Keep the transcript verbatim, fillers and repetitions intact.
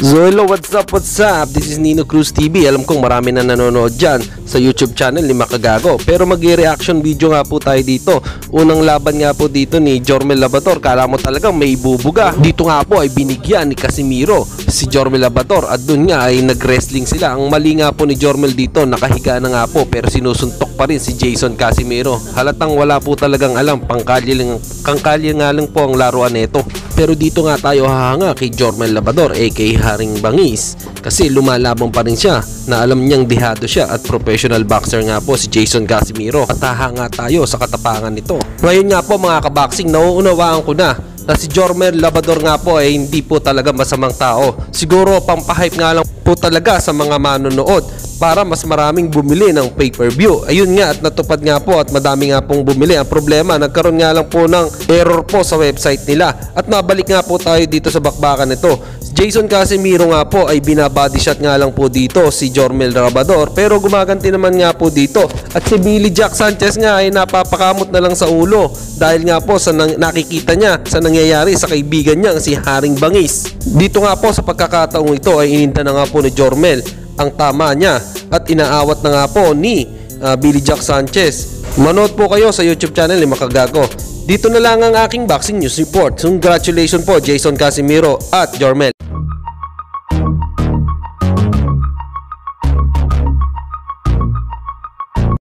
So hello, what's up, what's up? This is Nino Cruz T V. Alam kong marami na nanonood dyan sa YouTube channel ni Makagago, pero mag-reaction video nga po tayo dito. Unang laban nga po dito ni Jormel Labrador. Kala mo talagang may bubuga. Dito nga po ay binigyan ni Casimiro si Jormel Labrador at dun nga ay nag-wrestling sila. Ang mali nga po ni Jormel dito, nakahiga na nga po pero sinusuntok pa rin si Jason Casimiro. Halatang wala po talagang alam, pangkalye lang, pangkalye nga lang po ang laruan nito. Pero dito nga tayo hahanga kay Jormel Labrador aka Haring Bangis, kasi lumalabang pa rin siya na alam niyang dihado siya at professional boxer nga po si Jason Casimiro. At hahanga tayo sa katapangan nito. Ngayon nga po mga kaboxing, nauunawaan ko na na si Jormel Labrador nga po ay hindi po talaga masamang tao. Siguro pampahype nga lang po talaga sa mga manonood para mas maraming bumili ng pay-per-view. Ayun nga, at natupad nga po at madami nga pong bumili. Ang problema, nagkaroon nga lang po ng error po sa website nila. At mabalik nga po tayo dito sa bakbakan nito. Jason Casimiro nga po ay binabody shot nga lang po dito si Jormel Labrador, pero gumaganti naman nga po dito. At si Billy Jack Sanchez nga ay napapakamot na lang sa ulo dahil nga po sa nang, nakikita niya sa nangyayari sa kaibigan niya si Haring Bangis. Dito nga po sa pagkakataong ito ay ininta na nga po ni Jormel ang tama niya at inaawat na nga po ni uh, Billy Jack Sanchez. Manood po kayo sa YouTube channel ni Makagago. Dito na lang ang aking boxing news report. Congratulations po Jason Casimiro at Jormel.